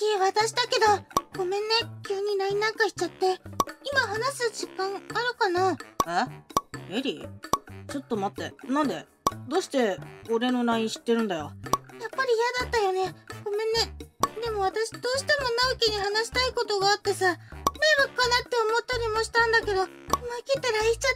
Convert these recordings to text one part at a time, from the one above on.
私だけど、ごめんね、急に LINE なんかしちゃって。今話す時間あるかな？ エリー？ちょっと待って、なんで？どうして俺の LINE 知ってるんだよ。 やっぱり嫌だったよね。ごめんね。でも私どうしても直樹に話したいことがあってさ、迷惑かなって思ったりもしたんだけど、思い切って LINE しちゃった。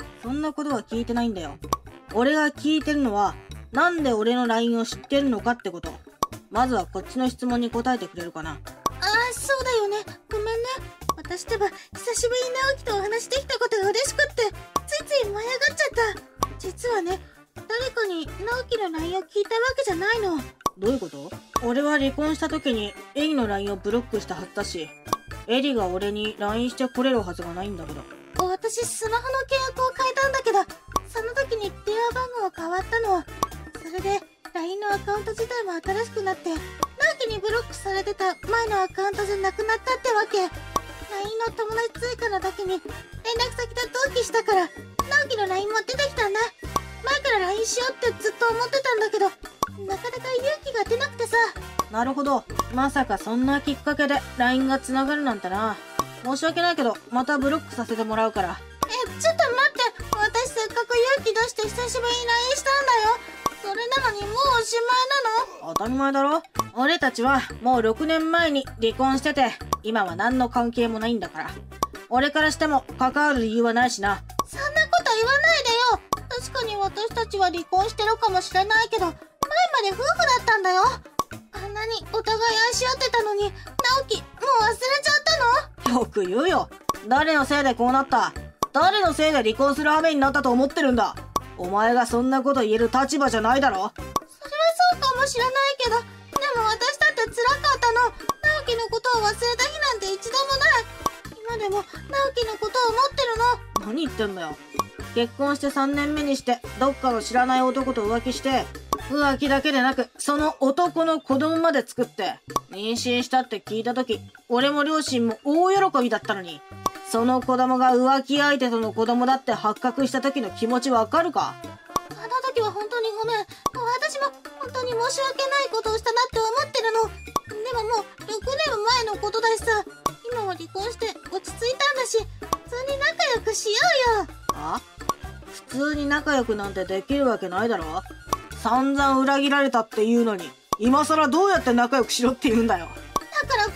そんなことは聞いてないんだよ。俺が聞いてるのは、なんで俺の LINE を知ってるのかってこと。まずはこっちの質問に答えてくれるかな。 ああ、そうだよね。ごめんね。私ってば、久しぶりに直樹とお話できたことが嬉しくって、ついつい舞い上がっちゃった。実はね、誰かに直樹の LINE を聞いたわけじゃないの。 どういうこと？俺は離婚した時にエリの LINE をブロックしたはずだし、エリが俺に LINE してこれるはずがないんだけど。 私、スマホの契約を変えたんだけど、その時に電話番号が変わったの。それで、LINE のアカウント自体も新しくなって、直樹にブロックされてた前のアカウントじゃなくなったってわけ。LINE の友達追加の時に連絡先と同期したから、直樹の LINE も出てきたんだ。前から LINE しようってずっと思ってたんだけど、なかなか勇気が出なくてさ。 なるほど。まさかそんなきっかけで LINE が繋がるなんてな。申し訳ないけど、またブロックさせてもらうから。 ちょっと待って。私せっかく勇気出して久しぶりに LINE したんだよ。それなのにもうおしまいなの？ 当たり前だろ。俺たちはもう6年前に離婚してて、今は何の関係もないんだから。俺からしても関わる理由はないしな。 そんなこと言わないでよ。確かに私たちは離婚してるかもしれないけど、前まで夫婦だったんだよ。あんなにお互い愛し合ってたのに、直樹、もう忘れちゃったの？ よく言うよ。誰のせいでこうなった？誰のせいで離婚する羽目になったと思ってるんだ？お前がそんなこと言える立場じゃないだろ。 それはそうかもしれないけど、でも私だって辛かったの。直樹のことを忘れた日なんて一度もない。今でも直樹のことを思ってるの。 何言ってんだよ。結婚して3年目にしてどっかの知らない男と浮気して、浮気だけでなくその男の子供まで作って妊娠したって聞いた時、俺も両親も大喜びだったのに、その子供が浮気相手との子供だって発覚した時の気持ちわかるか？ あの時は本当にごめん。私も本当に申し訳ないことをしたなって思ってるの。でももう6年前のことだしさ、今は離婚して落ち着いたんだし、普通に仲良くしようよ。 あ？普通に仲良くなんてできるわけないだろ。散々裏切られたって言うのに、今更どうやって仲良くしろって言うんだよ。 だからごめんって、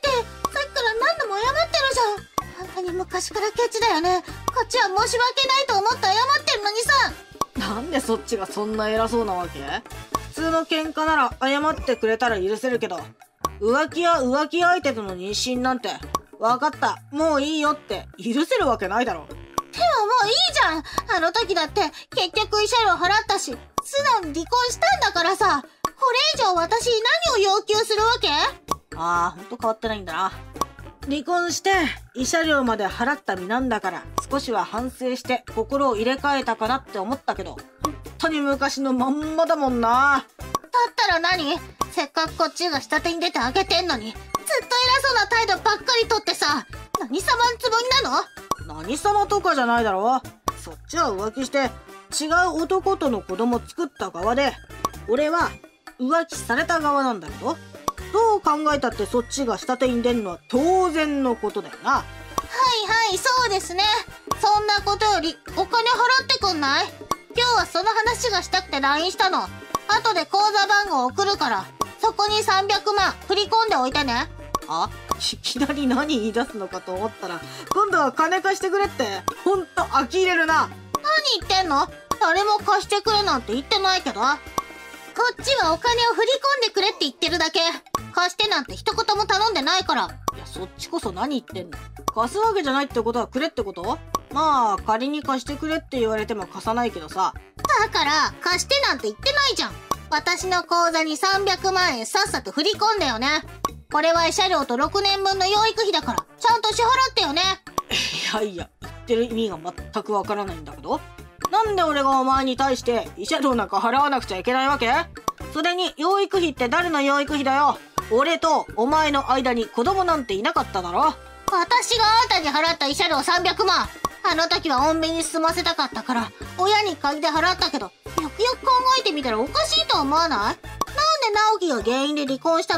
さっきから何度も謝ってるじゃん。本当に昔からケチだよね。こっちは申し訳ないと思って謝ってるのにさ。 なんでそっちがそんな偉そうなわけ？普通の喧嘩なら謝ってくれたら許せるけど、浮気や浮気相手との妊娠なんて、分かった、もういいよって許せるわけないだろ。 でももういいじゃん。あの時だって結局慰謝料払ったし、素直に離婚したんだからさ。これ以上私に何を要求するわけ？ ああ、ほんと変わってないんだな。離婚して慰謝料まで払った身なんだから、少しは反省して心を入れ替えたかなって思ったけど、本当に昔のまんまだもんな。 だったら何？せっかくこっちが下手に出てあげてんのに、ずっと偉そうな態度ばっかりとってさ、何様のつもりなの？ 何様とかじゃないだろ。そっちは浮気して違う男との子供作った側で、俺は浮気された側なんだけど、どう考えたってそっちが下手に出るのは当然のことだよな。 はいはい、そうですね。そんなことよりお金払ってくんない？今日はその話がしたくて LINE したの。後で口座番号送るから、そこに300万振り込んでおいてね。 あ？いきなり何言い出すのかと思ったら、今度は金貸してくれって。ほんと呆れるな。 何言ってんの？誰も貸してくれなんて言ってないけど。こっちはお金を振り込んでくれって言ってるだけ。貸してなんて一言も頼んでないから。 いや、そっちこそ何言ってんの？貸すわけじゃないってことはくれってこと？まあ、仮に貸してくれって言われても貸さないけどさ。 だから、貸してなんて言ってないじゃん。私の口座に300万円さっさと振り込んだよね。これは慰謝料と6年分の養育費だから、ちゃんと支払ってよね。 いやいや、言ってる意味が全くわからないんだけど。なんで俺がお前に対して慰謝料なんか払わなくちゃいけないわけ？それに養育費って誰の養育費だよ。俺とお前の間に子供なんていなかっただろ。 私があんたに払った慰謝料300万。あの時は穏便に済ませたかったから、親に借りて払ったけど、よくよく考えてみたらおかしいと思わない？なんで直樹が原因で離婚したのに、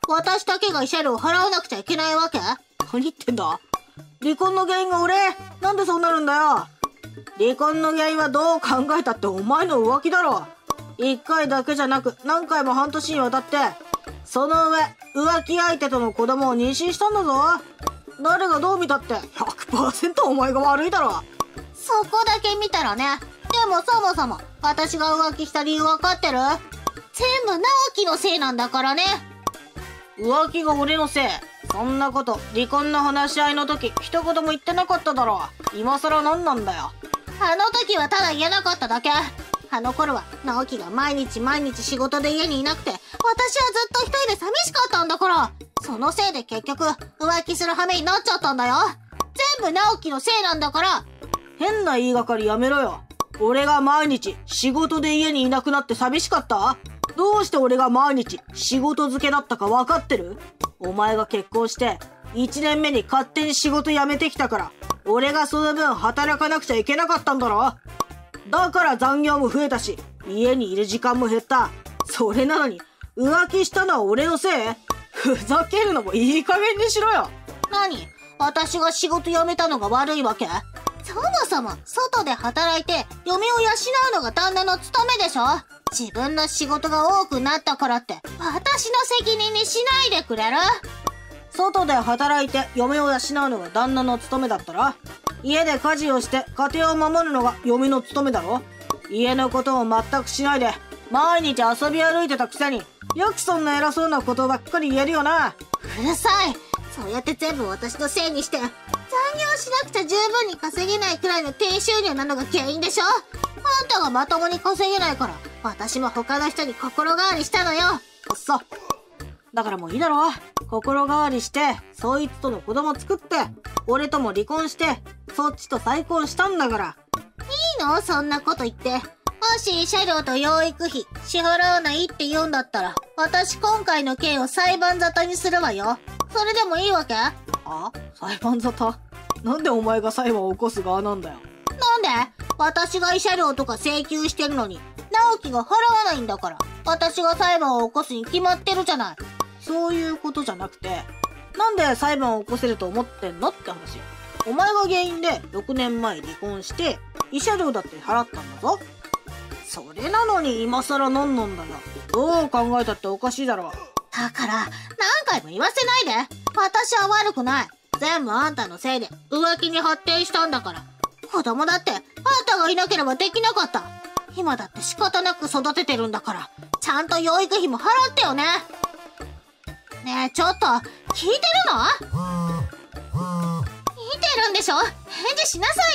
私だけが慰謝料を払わなくちゃいけないわけ？ 何言ってんだ。離婚の原因が俺？なんでそうなるんだよ。離婚の原因はどう考えたってお前の浮気だろ。1回だけじゃなく何回も半年にわたって、その上浮気相手との子供を妊娠したんだぞ。誰がどう見たって 100% お前が悪いだろ。 そこだけ見たらね。でもそもそも私が浮気した理由分かってる？全部直樹のせいなんだからね。 浮気が俺のせい？そんなこと離婚の話し合いの時一言も言ってなかっただろ。今更何なんだよ。 あの時はただ言えなかっただけ。あの頃は直樹が毎日仕事で家にいなくて、私はずっと一人で寂しかったんだから。そのせいで結局浮気する羽目になっちゃったんだよ。全部直樹のせいなんだから。 変な言いがかりやめろよ。俺が毎日仕事で家にいなくなって寂しかった？どうして俺が毎日仕事漬けだったか分かってる？お前が結婚して1年目に勝手に仕事辞めてきたから、俺がその分働かなくちゃいけなかったんだろ。だから残業も増えたし、家にいる時間も減った。それなのに浮気したのは俺のせい？ふざけるのもいい加減にしろよ。 何？私が仕事辞めたのが悪いわけ？そもそも外で働いて嫁を養うのが旦那の務めでしょ。自分の仕事が多くなったからって私の責任にしないでくれる？ 外で働いて嫁を養うのが旦那の務めだったら、家で家事をして家庭を守るのが嫁の務めだろ。家のことを全くしないで毎日遊び歩いてたくせに、よくそんな偉そうなことばっかり言えるよな。 うるさい。そうやって全部私のせいにして、残業しなくちゃ十分に稼げないくらいの低収入なのが原因でしょ。あんたがまともに稼げないから私も他の人に心変わりしたのよ。 そう。だからもういいだろ。心変わりしてそいつとの子供作って、俺とも離婚してそっちと再婚したんだから。 いいの？そんなこと言って。もし慰謝料と養育費支払わないって言うんだったら、私今回の件を裁判沙汰にするわよ。それでもいいわけ？ あ？裁判沙汰？なんでお前が裁判を起こす側なんだよ。 なんで？私が慰謝料とか請求してるのに直樹が払わないんだから、私が裁判を起こすに決まってるじゃない。 そういうことじゃなくて、なんで裁判を起こせると思ってんのって話。お前が原因で6年前離婚して慰謝料だって払ったんだぞ。それなのに今更なんなんだよ。どう考えたっておかしいだろ。 だから何回も言わせないで。私は悪くない。全部あんたのせいで浮気に発展したんだから。子供だってあんたがいなければできなかった。今だって仕方なく育ててるんだから、ちゃんと養育費も払ってよね。ねえ、ちょっと聞いてるの？見てるんでしょ？返事しなさ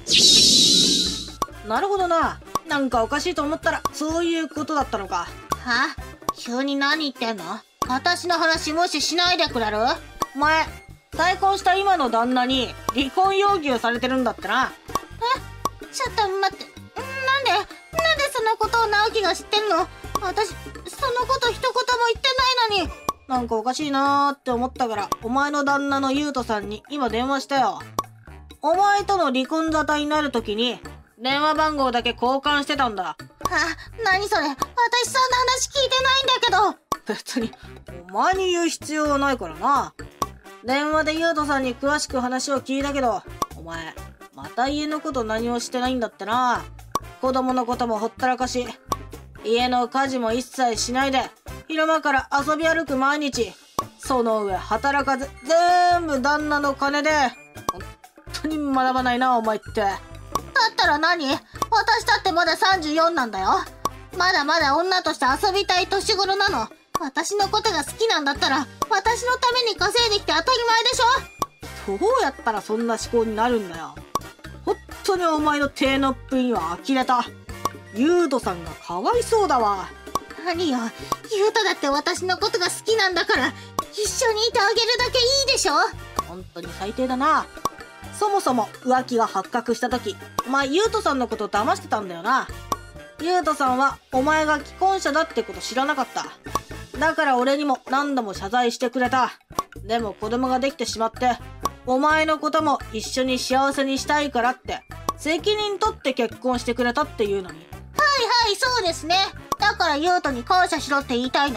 いよ。 なるほどな。なんかおかしいと思ったらそういうことだったのか。 は？急に何言ってんの？私の話無視しないでくれる？ お前、再婚した今の旦那に離婚要求されてるんだってな。 え？ちょっと待って。なんでそのことを直樹が知ってんの？私、そのこと一言も言ってないのに。 なんかおかしいなーって思ったから、お前の旦那のゆうとさんに今電話したよ。お前との離婚沙汰になるときに電話番号だけ交換してたんだ。 何それ？私そんな話聞いてないんだけど。別にお前に言う必要はないからな。電話でゆうとさんに詳しく話を聞いたけど、お前また家のこと何もしてないんだってな。子供のこともほったらかし、家の家事も一切しないで昼間から遊び歩く毎日。その上働かず全部旦那の金で。本当に学ばないなお前って。だったら何？私だってまだ34なんだよ。まだまだ女として遊びたい年頃なの。私のことが好きなんだったら私のために稼いできて当たり前でしょ。どうやったらそんな思考になるんだよ。本当にお前の手のっぷりには呆れた。ゆうとさんがかわいそうだわ。 何よ、ゆうとだって私のことが好きなんだから一緒にいてあげるだけいいでしょ。 本当に最低だな。そもそも浮気が発覚した時、お前ゆうとさんのことを騙してたんだよな。ゆうとさんはお前が既婚者だってこと知らなかった。だから俺にも何度も謝罪してくれた。でも子供ができてしまって、お前のことも一緒に幸せにしたいからって責任取って結婚してくれたっていうのに。 はいはい、そうですね。だからゆうとに感謝しろって言いたいの？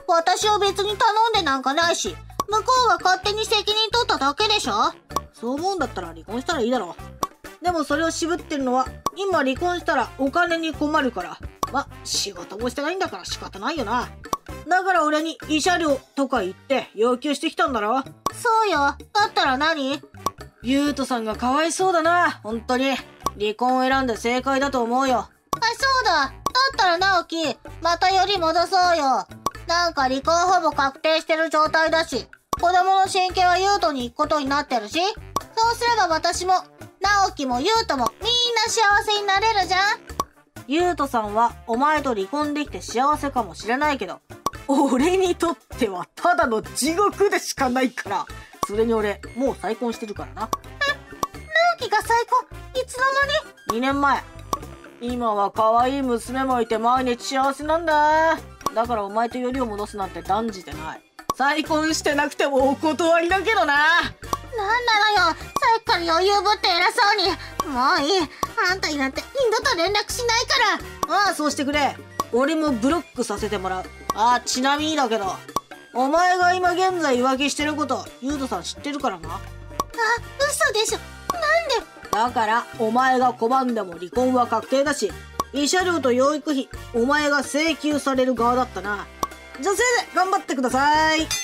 私は別に頼んでなんかないし、向こうが勝手に責任取っただけでしょ。 そう思うんだったら離婚したらいいだろう。でもそれを渋ってるのは、今離婚したらお金に困るから。ま、仕事もしてないんだから仕方ないよな。だから俺に慰謝料とか言って要求してきたんだろ。 そうよ。だったら何？ ゆうとさんがかわいそうだな、本当に。離婚を選んで正解だと思うよ。 そうだ。だったら直樹、またより戻そうよ。なんか離婚ほぼ確定してる状態だし、子供の親権は優斗に行くことになってるし、そうすれば私も、直樹も優斗もみんな幸せになれるじゃん。 ゆうとさんはお前と離婚できて幸せかもしれないけど、俺にとってはただの地獄でしかないから。それに俺、もう再婚してるからな。 直樹が再婚？いつの間に？ 2年前。今は可愛い娘もいて毎日幸せなんだ。だからお前とよりを戻すなんて断じてない。再婚してなくてもお断りだけどな。 なんなのよ。さっきから余裕ぶって偉そうに。もういい。あんたになんて二度と連絡しないから。ああ、そうしてくれ。俺もブロックさせてもらう。ああ、ちなみにだけど、お前が今現在浮気してること、ゆうとさん知ってるからな。 嘘でしょ。なんで？ だから、お前が拒んでも離婚は確定だし、慰謝料と養育費、お前が請求される側だったな。じゃあせいぜい頑張ってください。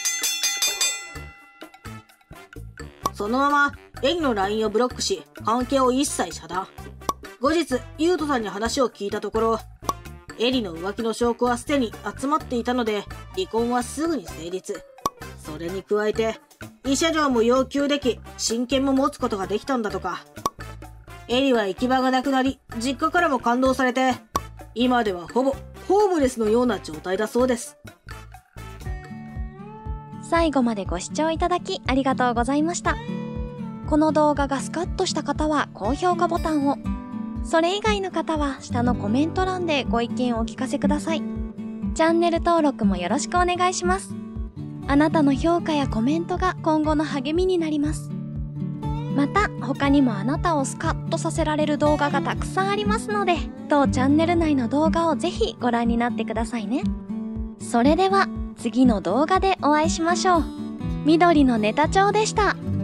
そのまま、エリの LINE をブロックし、関係を一切遮断。後日、ゆうとさんに話を聞いたところ、エリの浮気の証拠はすでに集まっていたので、離婚はすぐに成立。それに加えて、慰謝料も要求でき、親権も持つことができたんだとか。エリは行き場がなくなり、実家からも勘当されて、今ではほぼホームレスのような状態だそうです。 最後までご視聴いただきありがとうございました。この動画がスカッとした方は高評価ボタンを、それ以外の方は下のコメント欄でご意見をお聞かせください。チャンネル登録もよろしくお願いします。あなたの評価やコメントが今後の励みになります。また他にもあなたをスカッとさせられる動画がたくさんありますので、当チャンネル内の動画をぜひご覧になってくださいね。それでは次の動画でお会いしましょう。緑のネタ帳でした。